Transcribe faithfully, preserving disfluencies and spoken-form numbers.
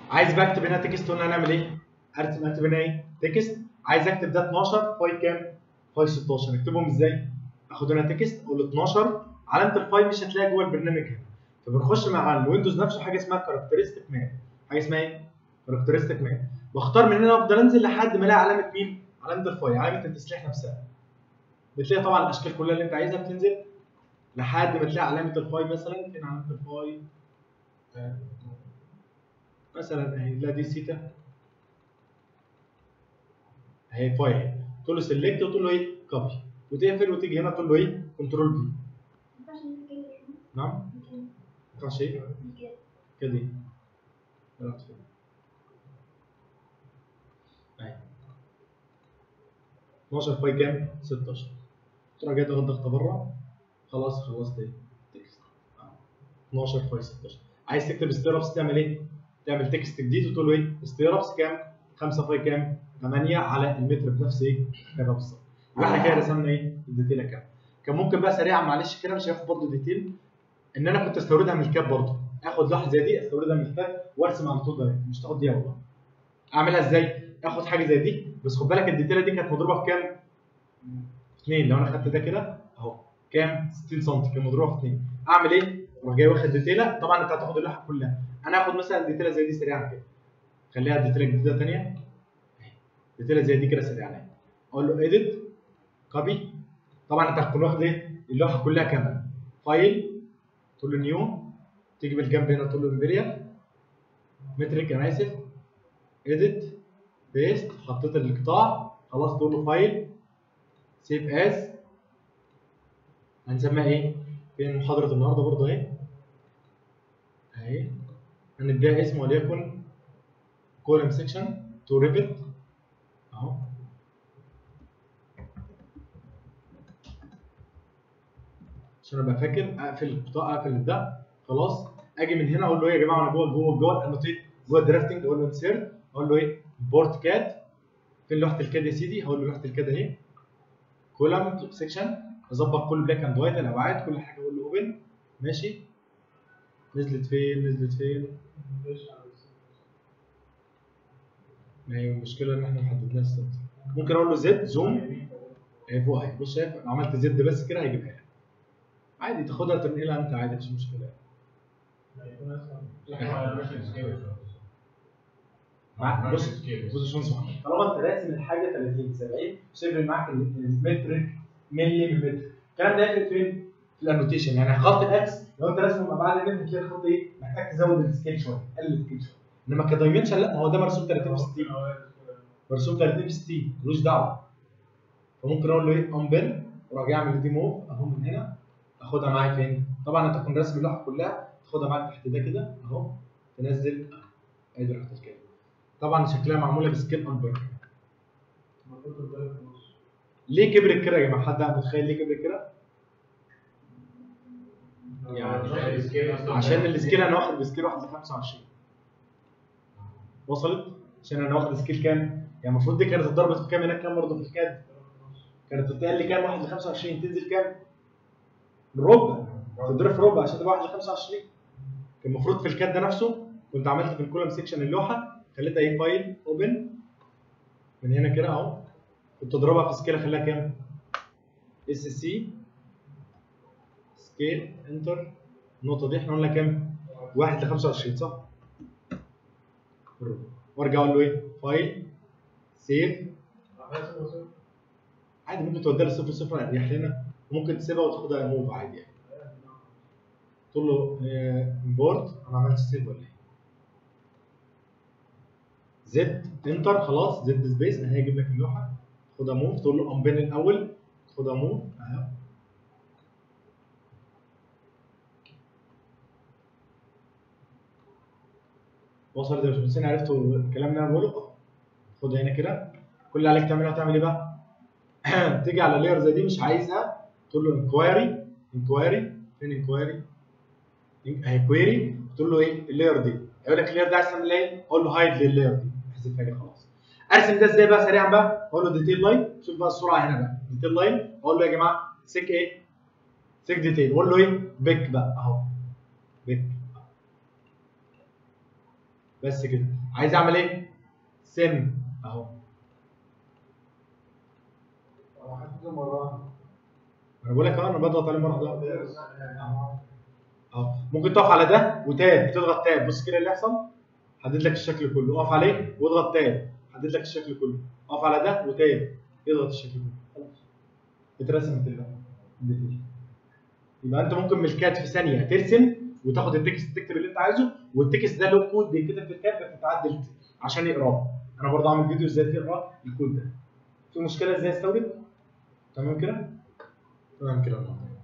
عايز بقى اكتب هنا تكست، قلنا هنعمل ايه؟ ارسم اكتب هنا ايه؟ تكست. عايز اكتب ده اتناشر فاي كام؟ فاي ستاشر. اكتبهم ازاي؟ اخد هنا تكست اقول له اتناشر، علامه الفاي مش هتلاقيها جوه البرنامج هنا، فبنخش مع الويندوز نفسه حاجه اسمها كاركترستيك ماب. حاجه اسمها ايه؟ كاركترستيك ماب. بختار من هنا افضل انزل لحد ما الاقي علامه مين؟ علامه الفاي، علامه التسليح نفسها. بتلاقي طبعا الاشكال كلها اللي انت عايزها بتنزل لحد ما تلاقي علامه الفاي. مثلا فين علامه الفاي؟ آه. مثلا اهي، لا دي سيتا اهي فاي اهي. تقول له سيلكت وتقول له ايه؟ كوبي، وتقفل وتيجي هنا تقول له ايه؟ كنترول في. نعم؟ ما ينفعش ايه؟ كده راحت فين؟ اهي اتناشر فاي كام؟ ستاشر. تروح جاي تاخد ضغطه بره، خلاص خلصت ايه؟ تكست. اتناشر فاي ستاشر. عايز تكتب ستيرابس تعمل ايه؟ تعمل تكست جديد وتقول له ايه؟ ستيرابس كام؟ خمسة فاي كام؟ تمانية على المتر بنفس ايه؟ كده بالظبط. يبقى احنا كده رسمنا ايه؟ الديتيله كام؟ كان ممكن بقى سريعا معلش كده مش هياخد برضه ديتيل، ان انا كنت استوردها من الكاب برضه، اخد لوحه زي دي استوردها من الكاب وارسم على طول دايركت، مش تاخد دقيقه والله. اعملها ازاي؟ اخد حاجه زي دي، بس خد بالك الديتيله دي كانت مضروبه في كام؟ اتنين. لو انا خدت ده كده اهو كام؟ ستين سم، كان مضروبه في اتنين. اعمل ايه؟ اروح جاي واخد ديتيله، طبعا انت هتاخد اللوحه كلها، انا هاخد مثلا ديتيله زي دي سريعا كده، خليها ديتيله جديده ثانيه، ديتيله زي دي كده سريعا، اقول له اديت كوبي. طبعا انت هتكون واخد ايه؟ اللوحه كلها كامله. فايل تقول له نيو، تيجي بالجنب هنا تقول له امبريال مترك، انا اسف، اديت بيست، حطيت القطاع خلاص، تقول له فايل سيف از. هنسميها ايه؟ فين محاضره النهارده برضه اهي اهي، هنديها اسم وليكن كولم سيكشن تو ريفت اهو. عشان ابقى فاكر اقفل القطاع، اقفل ده خلاص. اجي من هنا اقول له ايه يا جماعه، انا جوه جوه جوه الانوتيت جوه الدرافتنج، اقول له انسيرت، اقول له ايه؟ بورت كات. فين لوحه الكاد يا سيدي؟ هقول له لوحه الكاد اهي، كولم سيكشن، اظبط كل بلاك اند وايت الابعاد كل حاجه، اقول له اوبن. ماشي. نزلت فين؟ نزلت فين؟ ما هي المشكله ان احنا ما حددناش السنتر. ممكن اقول له زد زوم اهي فوق اهي. بص شايف لو عملت زد بس كده هيجيبها لك عادي، تاخدها تنقلها انت عادي مش مشكله. بص بوزيشن صح، طالما انت راسم الحاجه تلاتين سبعين مش هيفرق معاك المتر ملي من متر. الكلام ده هيفرق فين؟ في الانوتيشن. يعني خط الاكس لو انت راسمه ابعاد المتر هتلاقي الخط ايه؟ محتاج تزود السكيل شويه، قلل السكيل شويه. انما كدايمنشن لا، هو ده مرسوم تلاتين في ستين، مرسوم تلاتين في ستين ملوش دعوه. فممكن اقول له ايه؟ امبل، واروح جاي اعمل دي موف اهو من هنا، اخدها معايا فين؟ طبعا انت تكون راسم اللوحه كلها، تاخدها معاك تحت ده كده اهو، تنزل ادي لوحه الكلام. طبعا شكلها معموله بسكيل امبر. ليه كبرت كده يا جماعه؟ حد متخيل ليه كبرت كده؟ يعني عشان السكيل انا واخد بسكيل واحد ل خمسة وعشرين. وصلت؟ عشان انا واخد سكيل كام؟ يعني المفروض دي كانت اتضربت في كام هناك؟ كام برضه في الكاد؟ كانت تتقال لي كام؟ واحد ل خمسة وعشرين، تنزل كام؟ الربع، تضرب في ربع عشان تبقى واحد ل خمسة وعشرين. كان المفروض في الكاد ده نفسه كنت عملت في الكولم سيكشن اللوحه، خليتها ايه؟ فايل اوبن من هنا كده اهو، كنت اضربها في سكيل اخليها كام؟ اس سي سكيل انتر. النقطه دي احنا قلنا كام؟ واحد ل خمسة وعشرين صح؟ وارجع اقول له ايه؟ فايل سيف. عادي ممكن توديها لصفر صفر اريح لنا، وممكن تسيبها وتاخدها موف عادي يعني. تقول له امبورت، انا عملت سيف ولا ايه؟ زد انتر خلاص، زد سبيس اهي هيجيب لك اللوحه، تاخدها موف، تقول له امبين الاول، تاخدها موف اهي. وصلت يا باشمهندسين؟ عرفتوا الكلام اللي انا بقوله؟ خدها هنا كده، كل اللي عليك تعمله هتعمل ايه بقى؟ تيجي على لاير زي دي مش عايزها، تقول له انكوايري، انكوايري فين انكوايري؟ اهي كويري، تقول له ايه؟ اللاير دي، هيقول لك اللاير ده عايز تعمل ايه؟ اقول له هايد لللاير دي، احذفها لي خلاص. ارسم ده ازاي بقى سريعا بقى؟ اقول له ديتيل لاين، شوف بقى السرعه هنا بقى، ديتيل لاين، اقول له يا جماعه سيك ايه؟ سيك ديتيل، واقول له ايه؟ بيك بقى اهو، بيك. بس كده. عايز اعمل ايه؟ سن اهو. انا بقول لك اه انا بضغط عليه مره واحده اهو. اهو ممكن تقف على ده وتاب، تضغط تاب، بص كده اللي يحصل. حدد لك الشكل كله، اقف عليه واضغط تاب، حدد لك الشكل كله، اقف على ده وتاب، اضغط الشكل كله، خلاص اترسمت اللي يبقى انت ممكن من الكاد في ثانيه ترسم وتاخد التكست تكتب اللي انت عايزه، والتكست ده له كود بيتكتب في الكاد بتتعدل عشان يقراه. انا برضه عامل فيديو ازاي تقرا الكود ده. في مشكله ازاي استورد؟ تمام كده؟ تمام كده.